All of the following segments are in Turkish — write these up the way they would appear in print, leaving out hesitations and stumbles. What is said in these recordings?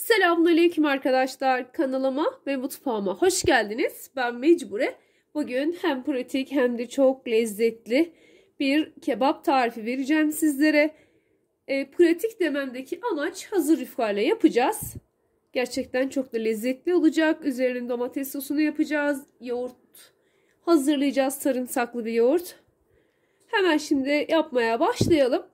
Selamünaleyküm arkadaşlar. Kanalıma ve mutfağıma hoş geldiniz. Ben Mecbure. Bugün hem pratik hem de çok lezzetli bir kebap tarifi vereceğim sizlere. Pratik dememdeki amaç hazır yufkayla yapacağız. Gerçekten çok da lezzetli olacak. Üzerine domates sosunu yapacağız. Yoğurt hazırlayacağız. Sarımsaklı bir yoğurt. Hemen şimdi yapmaya başlayalım.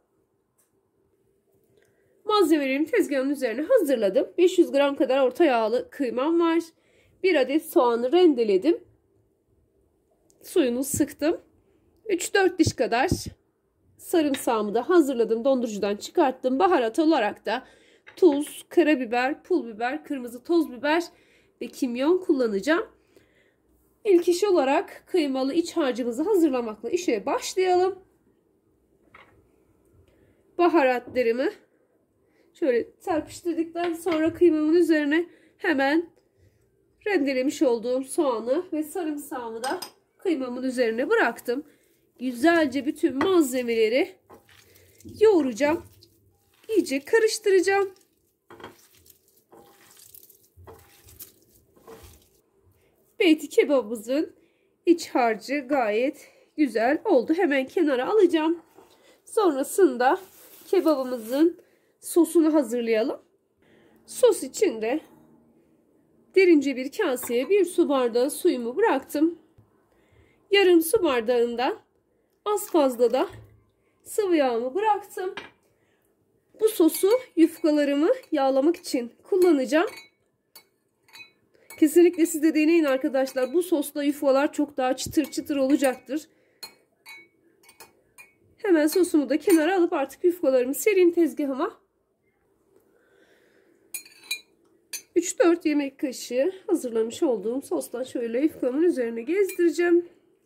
Malzemelerimi tezgahın üzerine hazırladım. 500 gram kadar orta yağlı kıymam var. 1 adet soğanı rendeledim. Suyunu sıktım. 3-4 diş kadar sarımsağımı da hazırladım. Dondurucudan çıkarttım. Baharat olarak da tuz, karabiber, pul biber, kırmızı toz biber ve kimyon kullanacağım. İlk iş olarak kıymalı iç harcımızı hazırlamakla işe başlayalım. Baharatlarımı şöyle serpiştirdikten sonra kıymamın üzerine hemen rendelemiş olduğum soğanı ve sarımsağımı da kıymamın üzerine bıraktım. Güzelce bütün malzemeleri yoğuracağım. İyice karıştıracağım. Beyti kebabımızın iç harcı gayet güzel oldu. Hemen kenara alacağım. Sonrasında kebabımızın sosunu hazırlayalım. Sos için de derince bir kaseye 1 su bardağı suyumu bıraktım. Yarım su bardağından az fazla da sıvı yağımı bıraktım. Bu sosu yufkalarımı yağlamak için kullanacağım. Kesinlikle siz de deneyin arkadaşlar. Bu sosla yufkalar çok daha çıtır çıtır olacaktır. Hemen sosumu da kenara alıp artık yufkalarımı sereyim tezgahıma. 3-4 yemek kaşığı hazırlamış olduğum sosla şöyle yufkamın üzerine gezdireceğim.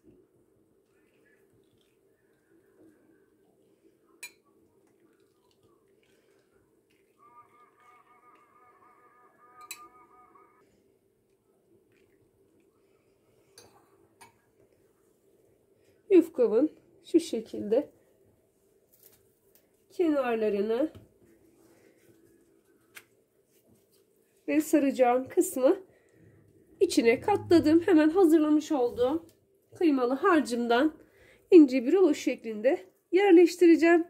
Yufkamın şu şekilde kenarlarını ve saracağım kısmı içine katladım. Hemen hazırlamış olduğum kıymalı harcımdan ince bir rulo şeklinde yerleştireceğim.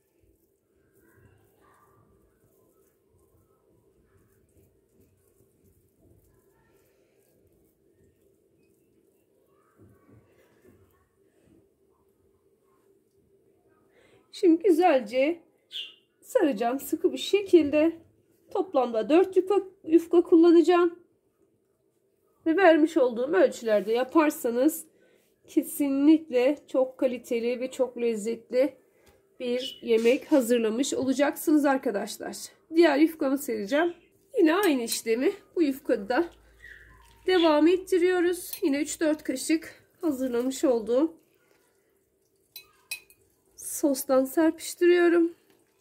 Şimdi güzelce saracağım sıkı bir şekilde. Toplamda 4 yufka kullanacağım. Ve vermiş olduğum ölçülerde yaparsanız kesinlikle çok kaliteli ve çok lezzetli bir yemek hazırlamış olacaksınız arkadaşlar. Diğer yufkamı sereceğim. Yine aynı işlemi bu yufkada da devam ettiriyoruz. Yine 3-4 kaşık hazırlamış olduğum sostan serpiştiriyorum.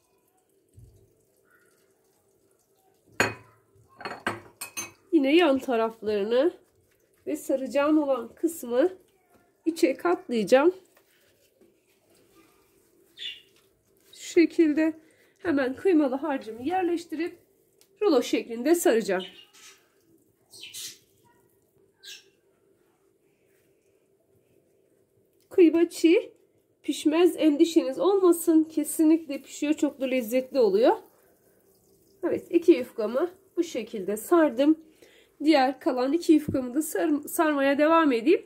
Yine yan taraflarını ve saracağım olan kısmı içe katlayacağım. Şu şekilde hemen kıymalı harcımı yerleştirip rulo şeklinde saracağım. Kıyma çiğ pişmez, endişeniz olmasın. Kesinlikle pişiyor. Çok da lezzetli oluyor. Evet, 2 yufkamı bu şekilde sardım. Diğer kalan 2 yufkamı da sarmaya devam edeyim.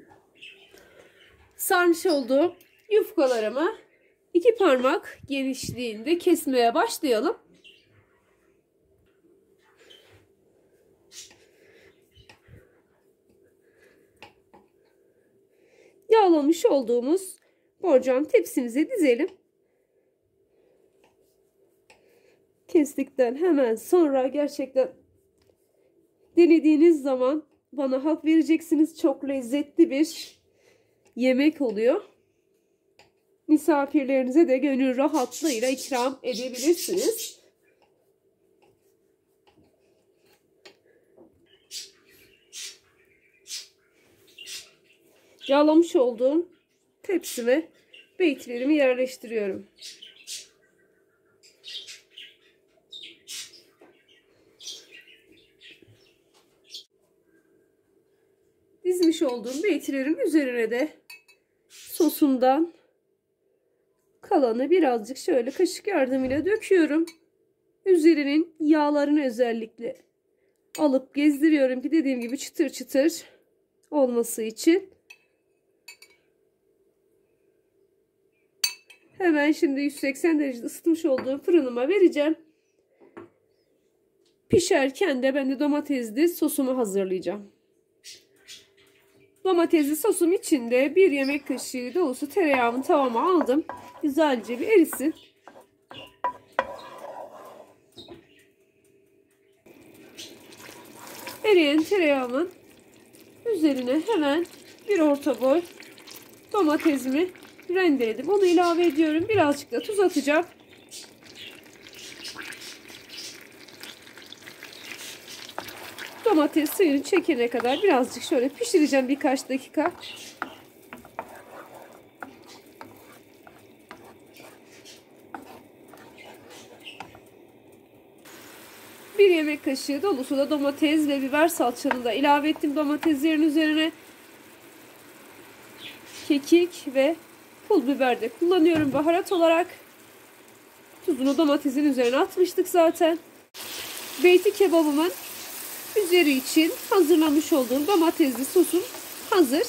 Sarmış olduğum yufkalarımı 2 parmak genişliğinde kesmeye başlayalım. Yağlamış olduğumuz borcam tepsimize dizelim. Kestikten hemen sonra gerçekten denediğiniz zaman bana hak vereceksiniz. Çok lezzetli bir yemek oluyor. Misafirlerinize de gönül rahatlığıyla ikram edebilirsiniz. Yağlamış olduğum tepsime beytlerimi yerleştiriyorum. ezmiş olduğum beytilerin üzerine de sosundan kalanı birazcık şöyle kaşık yardımıyla döküyorum. Üzerinin yağlarını özellikle alıp gezdiriyorum ki dediğim gibi çıtır çıtır olması için. Hemen şimdi 180 derecede ısıtmış olduğum fırınıma vereceğim. Pişerken de ben de domatesli sosumu hazırlayacağım. Domatesli sosum için de 1 yemek kaşığı dolusu tereyağımı tavama aldım. Güzelce bir erisin. Eriyen tereyağımın üzerine hemen bir orta boy domatesimi rendeledim. Onu ilave ediyorum. Birazcık da tuz atacağım. Domates suyunu çekene kadar birazcık şöyle pişireceğim birkaç dakika. Bir yemek kaşığı dolusu da domates ve biber salçamı da ilave ettim domateslerin üzerine. Kekik ve pul biber de kullanıyorum baharat olarak. Tuzunu domatesin üzerine atmıştık zaten. Beyti kebabımın üzeri için hazırlamış olduğum domatesli sosum hazır.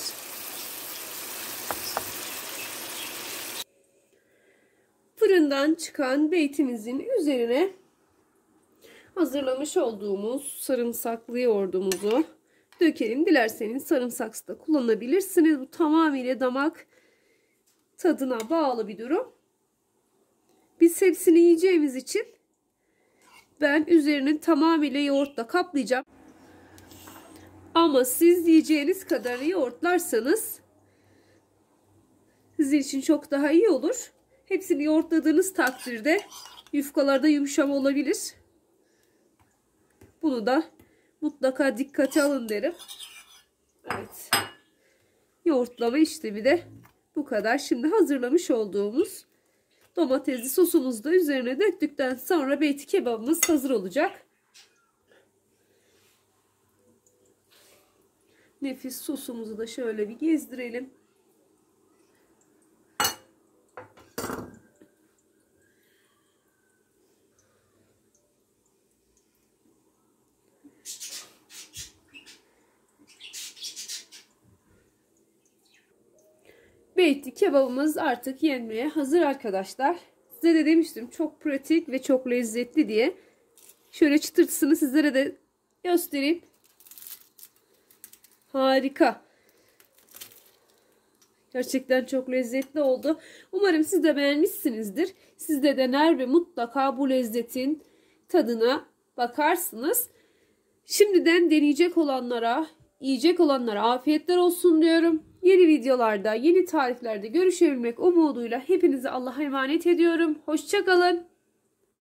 Fırından çıkan beytimizin üzerine hazırlamış olduğumuz sarımsaklı yoğurdumuzu dökelim. Dilerseniz sarımsaksı da kullanabilirsiniz. Bu tamamıyla damak tadına bağlı bir durum. Biz hepsini yiyeceğimiz için ben üzerinin tamamıyla yoğurtla kaplayacağım. Ama siz yiyeceğiniz kadar yoğurtlarsanız sizin için çok daha iyi olur. Hepsini yoğurtladığınız takdirde yufkalarda yumuşama olabilir. Bunu da mutlaka dikkate alın derim. Evet. Yoğurtlama işlemi de bu kadar. Şimdi hazırlamış olduğumuz domatesli sosumuzu da üzerine döktükten sonra beyti kebabımız hazır olacak. Nefis sosumuzu da şöyle bir gezdirelim. Beyti kebabımız artık yenmeye hazır arkadaşlar. Size de demiştim çok pratik ve çok lezzetli diye. Şöyle çıtırtısını sizlere de göstereyim. Harika. Gerçekten çok lezzetli oldu. Umarım siz de beğenmişsinizdir. Siz de dener ve mutlaka bu lezzetin tadına bakarsınız. Şimdiden deneyecek olanlara, yiyecek olanlara afiyetler olsun diyorum. Yeni videolarda, yeni tariflerde görüşebilmek umuduyla hepinizi Allah'a emanet ediyorum. Hoşça kalın.